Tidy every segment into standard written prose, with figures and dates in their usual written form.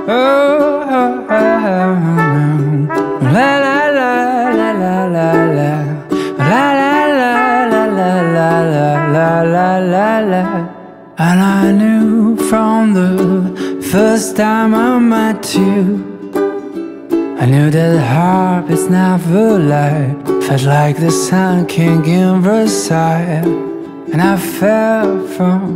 la la la la la la la la la la la la la la la la. And I knew from the first time I met you, I knew that heart is never light. Felt like the sun king in Versailles. And I fell from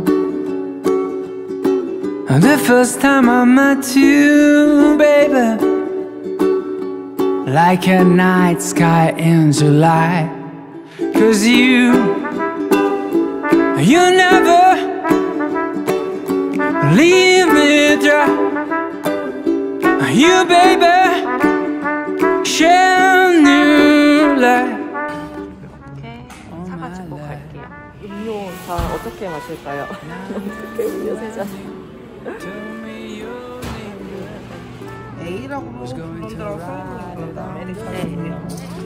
the first time I met you, baby, like a night sky in July. 'Cause you never leave me dry. You, baby, share new light. 이렇게 사가지고 갈게요. 음료 다 어떻게 마실까요? 어떻게 음료 세 잔? A라고 만들어서 아메리카노예요.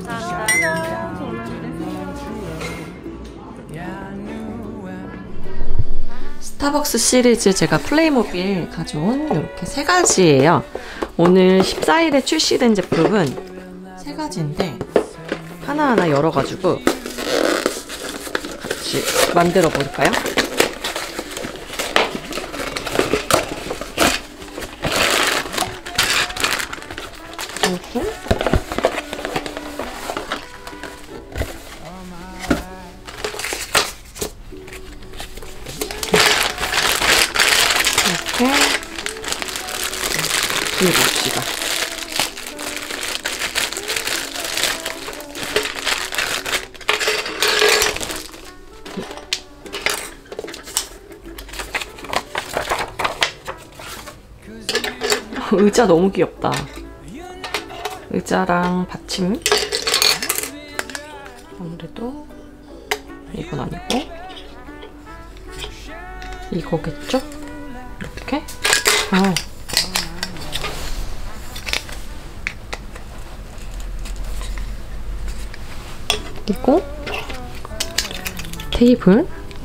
스타벅스 시리즈 제가 플레이모빌 가져온 이렇게 세 가지예요. 오늘 14일에 출시된 제품은 세 가지인데 하나하나 열어가지고 같이 만들어 볼까요? 이렇게 봅시다. 의자 너무 귀엽다. 의자랑 받침. 아무래도 이건 아니고 이거겠죠? 이렇게. 그리고 테이블.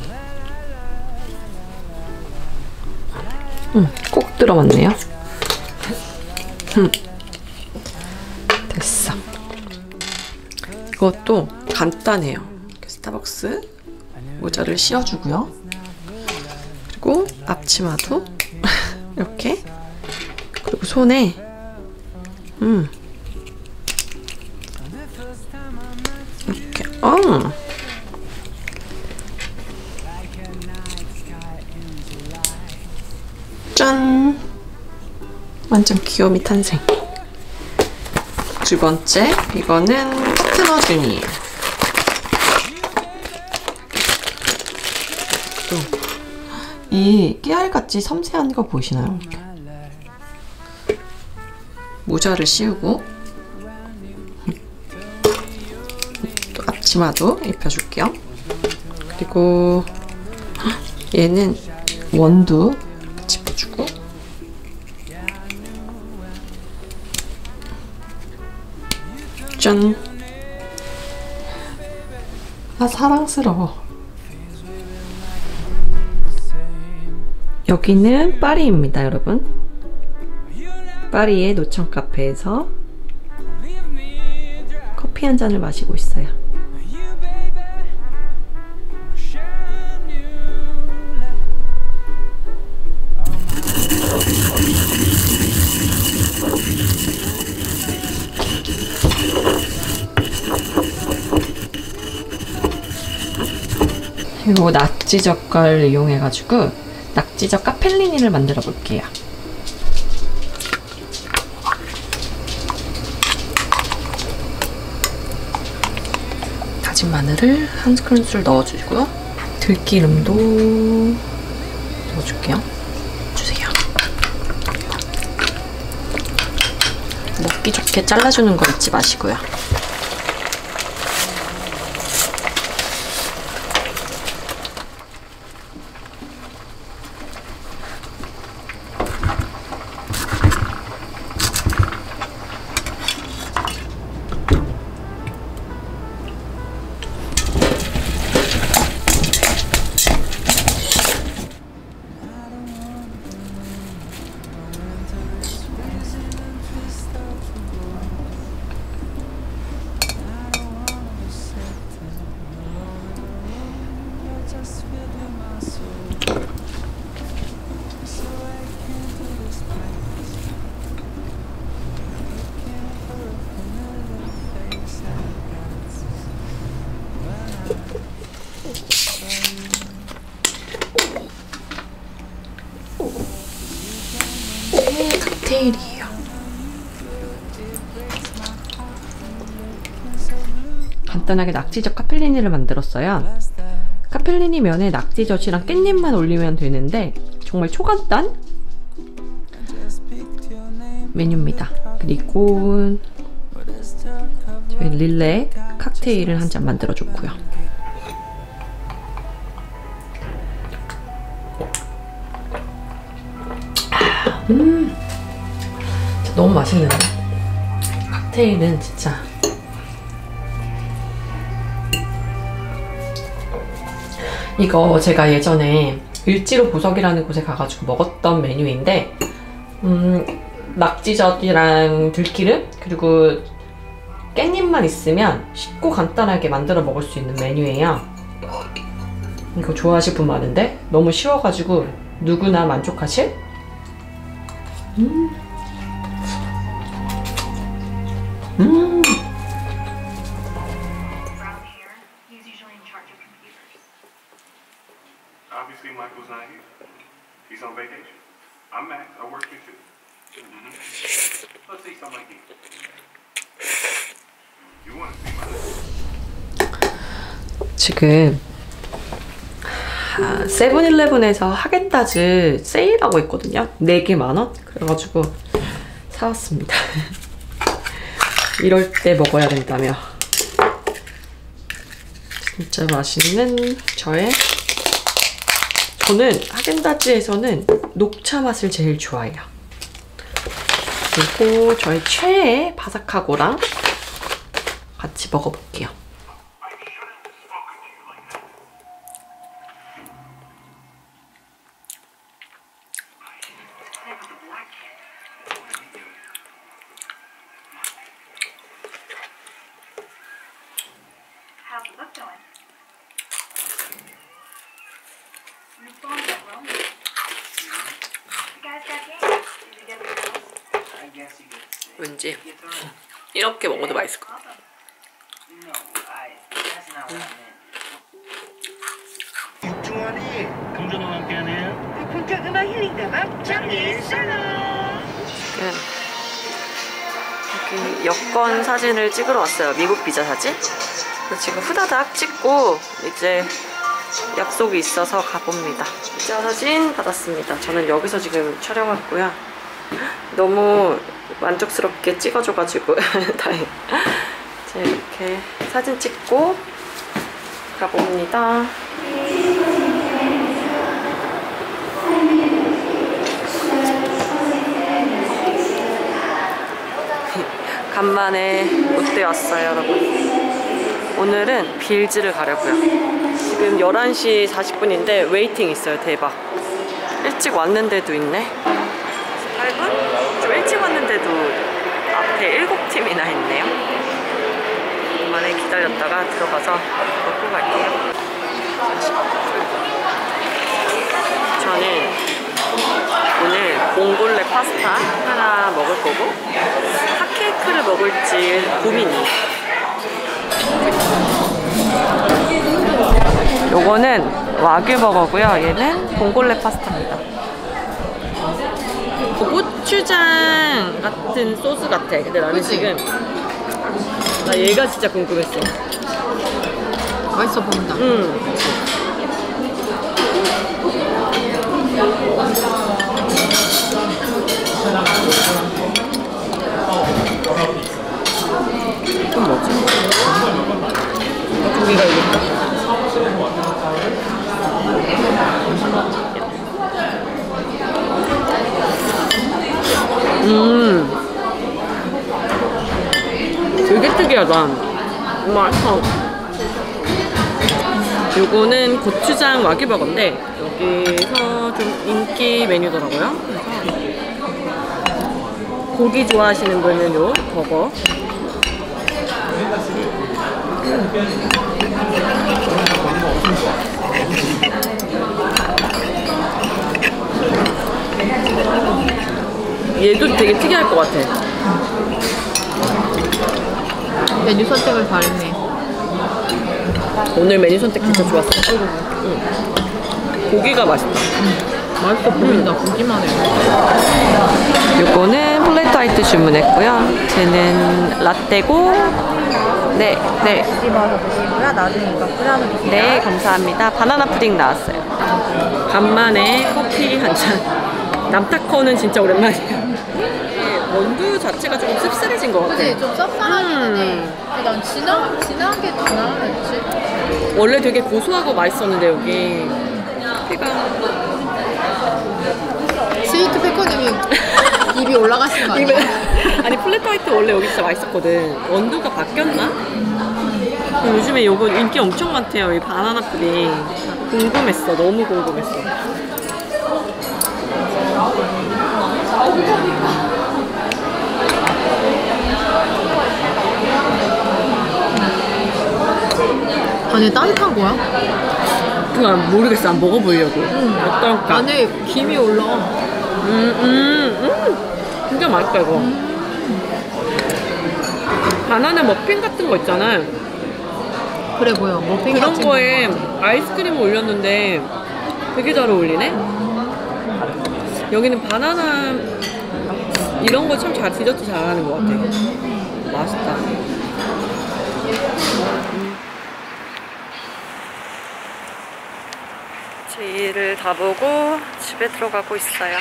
꼭 들어맞네요. 됐어. 이것도 간단해요. 스타벅스 모자를 씌워주고요. 그리고 앞치마도 이렇게. 그리고 손에 이렇게 짠! 완전 귀요미 탄생. 두 번째, 이거는 파트너준이에요. 이 깨알같이 섬세한 거 보이시나요? 모자를 씌우고 또 앞치마도 입혀줄게요. 그리고 얘는 원두 짚어주고 짠! 아, 사랑스러워. 여기는 파리입니다, 여러분. 파리의 노천 카페에서 커피 한 잔을 마시고 있어요. 그리고 낙지 젓갈을 이용해가지고 낙지 젓갈 펠리니를 만들어 볼게요. 다진 마늘을 한 스푼술 넣어주고요. 들기름도 넣어줄게요. 주세요. 먹기 좋게 잘라주는 거 잊지 마시고요. 칵테일이에요. 간단하게 낙지젓 카펠리니를 만들었어요. 카펠리니 면에 낙지젓이랑 깻잎만 올리면 되는데 정말 초간단 메뉴입니다. 그리고 저희 릴레 칵테일을 한 잔 만들어줬고요. 너무 맛있는데? 칵테일은 진짜 이거 제가 예전에 을지로 보석이라는 곳에 가가지고 먹었던 메뉴인데 낙지젓이랑 들기름 그리고 깻잎만 있으면 쉽고 간단하게 만들어 먹을 수 있는 메뉴예요. 이거 좋아하실 분 많은데 너무 쉬워가지고 누구나 만족하실? Obviously, Michael's not here. He's on vacation. I'm Max. I work here too. Let's see something like this. You want to see my 지금 세븐일레븐에서 하겐다즈 세일하고 있거든요. 4개 만원? 그래가지고 사왔습니다. 이럴 때 먹어야 된다며. 진짜 맛있는 저는 하겐다즈에서는 녹차 맛을 제일 좋아해요. 그리고 저의 최애 바삭하고랑 같이 먹어볼게요. How's the book going? Your phone's not rolling. You guys got games? Did you get the girls? I guess you could say. 왠지 You throw it. 이렇게 먹어도 맛있을 것 같아요. No, that's not what I meant. 육중환이 금전호와 함께하네요. 본격 음악 힐링 음악 장미 솔로. 여기 여권 사진을 찍으러 왔어요. 미국 비자 사진. 그래서 지금 후다닥 찍고 이제 약속이 있어서 가봅니다. 비자 사진 받았습니다. 저는 여기서 지금 촬영했고요. 너무 만족스럽게 찍어줘가지고 다행. 이제 이렇게 사진 찍고 가봅니다. 간만에 롯데 왔어요, 여러분. 오늘은 빌즈를 가려고요. 지금 11시 40분인데 웨이팅 있어요. 대박. 일찍 왔는데도 있네. 8분? 좀 일찍 왔는데도 앞에 7팀이나 있네요. 간만에 기다렸다가 들어가서 먹고 갈게요. 저는 오늘 봉골레 파스타 하나 먹을 거고 핫케이크를 먹을지 고민이에요. 요거는 와규버거고요. 얘는 봉골레 파스타입니다. 고추장 같은 소스 같아. 근데 나는 지금 나 얘가 진짜 궁금했어. 맛있어 보인다. 이건 뭐지? 고기가 여기 있다. 되게 특이하다. 맛있어. 요거는 고추장 와규버거인데 여기서 좀 인기 메뉴더라고요. 그래서 고기 좋아하시는 분은 요 버거. 얘도 되게 특이할 것 같아. 메뉴 선택을 잘했네. 오늘 메뉴 선택 진짜 좋았어. 고기가 맛있다. 맛있어 보인다. 보기만 해. 요거는 밀크티슈 주문했고요. 쟤는 라떼고. 네. 집어서 드시고요. 나중에 이거 뿌려서 드세요. 네, 감사합니다. 바나나 푸딩 나왔어요. 간만에 커피 한 잔. 남타커는 진짜 오랜만이에요. 원두 자체가 조금 씁쓸해진 것 같아. 그치? 좀 쌉쌀하긴 해. 난 진하게 했지? 원래 되게 고소하고 맛있었는데 여기 커피가 스위트 페커님이 입이 올라가신 거 아니야? 아니 플랫 화이트 원래 여기 진짜 맛있었거든. 원두가 바뀌었나? 요즘에 요거 인기 엄청 많대요. 이 바나나 푸딩. 궁금했어. 너무 궁금했어. 안에 따뜻한 거야? 그냥 모르겠어. 안 먹어보려고. 어떨까? 안에 김이 올라와. 진짜 맛있다 이거. 바나나 머핀 같은 거 있잖아요. 그래 보여. 머핀 그런 같은 거에 아이스크림을 올렸는데 되게 잘 어울리네. 여기는 바나나 이런 거 참 잘 디저트 잘하는 것 같아. 맛있다. 제 일을 다 보고 집에 들어가고 있어요.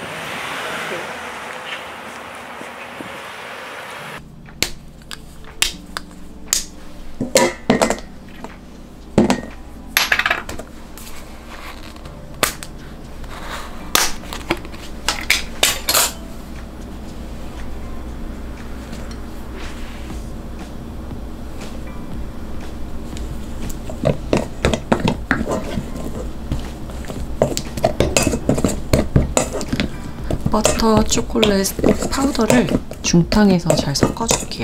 버터 초콜릿 파우더를 중탕에서 잘 섞어줄게요.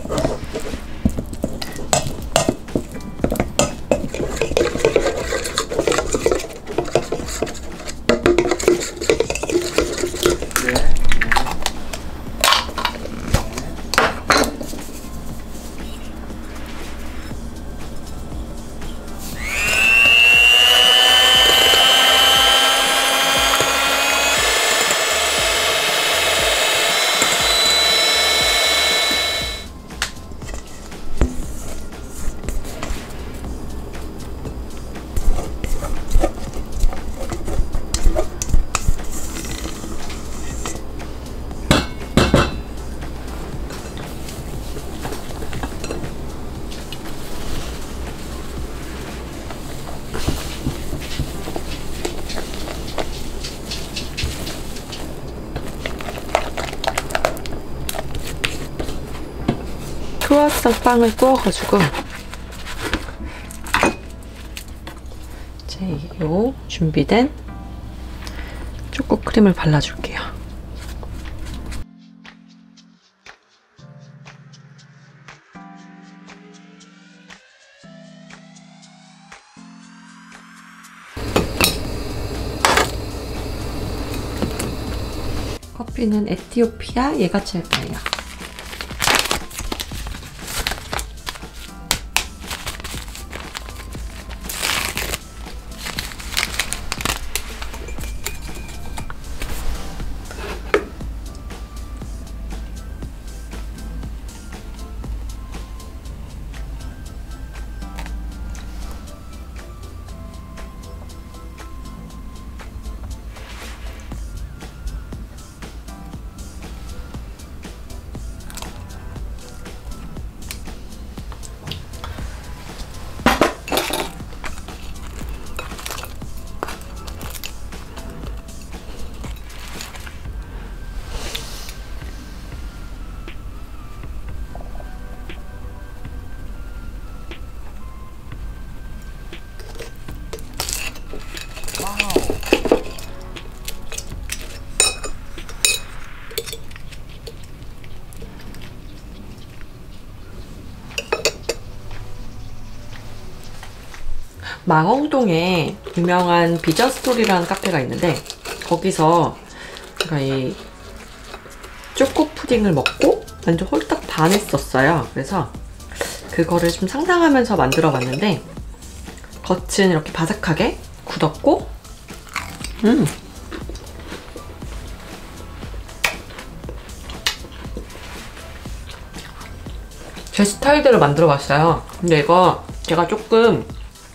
크루아상 빵을 구워가지고 이제 요 준비된 초코 크림을 발라줄게요. 커피는 에티오피아 예가첼가예요. 망원동에 유명한 비전스토리라는 카페가 있는데 거기서 제가 이 초코 푸딩을 먹고 완전 홀딱 반했었어요. 그래서 그거를 좀 상상하면서 만들어 봤는데 겉은 이렇게 바삭하게 굳었고 제 스타일대로 만들어봤어요. 근데 이거 제가 조금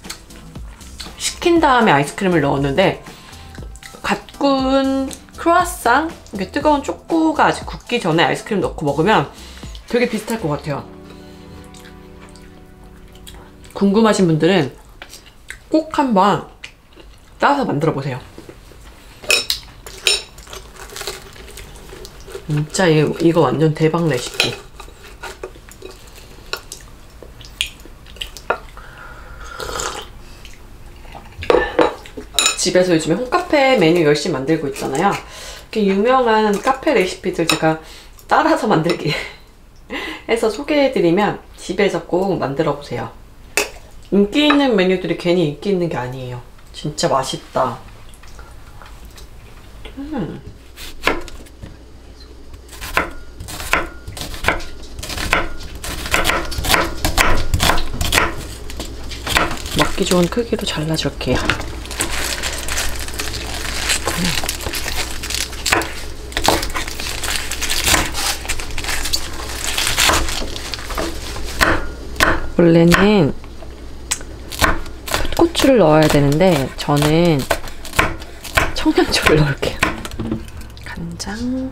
식힌 다음에 아이스크림을 넣었는데 갓 구운 크루아상, 이렇게 뜨거운 초코가 아직 굳기 전에 아이스크림 넣고 먹으면 되게 비슷할 것 같아요. 궁금하신 분들은 꼭 한번 따서 만들어 보세요. 진짜 이거 완전 대박 레시피. 집에서 요즘에 홈카페 메뉴 열심히 만들고 있잖아요. 이렇게 유명한 카페 레시피들 제가 따라서 만들기 해서 소개해드리면 집에서 꼭 만들어 보세요. 인기 있는 메뉴들이 괜히 인기 있는 게 아니에요. 진짜 맛있다. 먹기 좋은 크기로 잘라줄게요. 원래는 풋고추를 넣어야 되는데 저는 청양초를 넣을게요. 간장,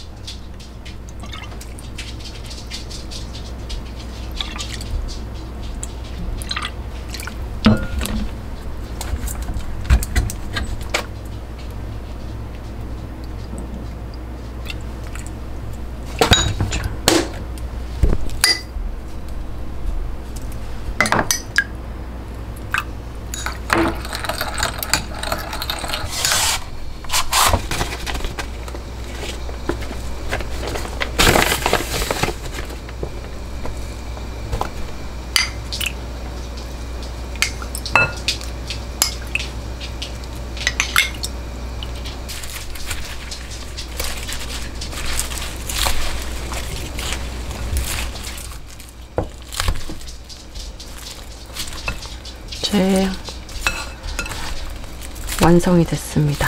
완성이 됐습니다.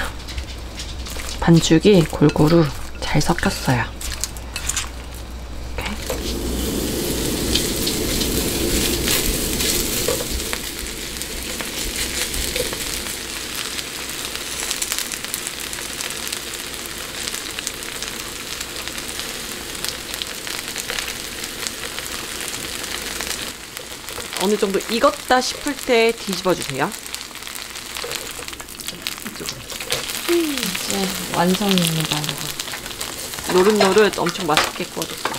반죽이 골고루 잘 섞였어요. 이렇게. 어느 정도 익었다 싶을 때 뒤집어 주세요. 이제 완성입니다. 노릇노릇 엄청 맛있게 구워졌어요.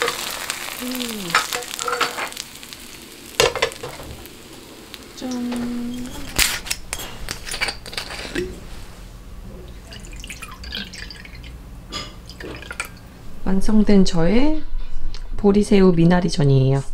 짠. 완성된 저의 보리새우 미나리전이에요.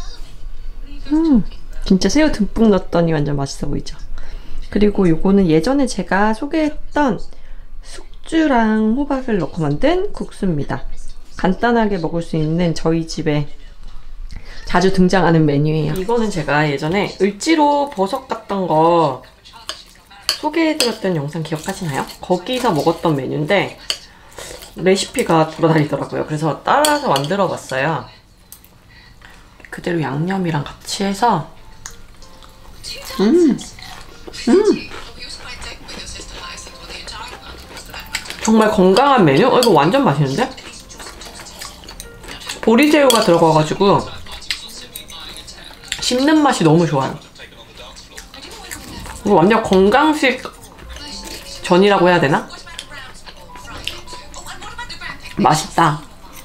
진짜 새우 듬뿍 넣었더니 완전 맛있어 보이죠? 그리고 요거는 예전에 제가 소개했던 숙주랑 호박을 넣고 만든 국수입니다. 간단하게 먹을 수 있는 저희 집에 자주 등장하는 메뉴예요. 이거는 제가 예전에 을지로 버섯 같던 거 소개해드렸던 영상 기억하시나요? 거기서 먹었던 메뉴인데 레시피가 돌아다니더라고요. 그래서 따라서 만들어봤어요. 그대로 양념이랑 같이 해서 정말 건강한 메뉴? 이거 완전 맛있는데? 보리새우가 들어가가지고 씹는 맛이 너무 좋아요. 이거 완전 건강식 전이라고 해야 되나? 맛있다.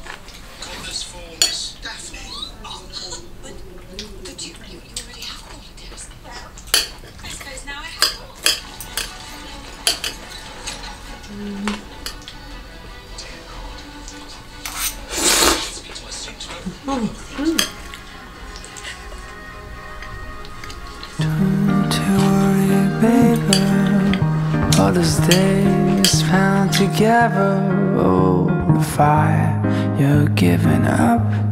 Don't you worry, baby. All those days found together. Oh, the fire you're giving up.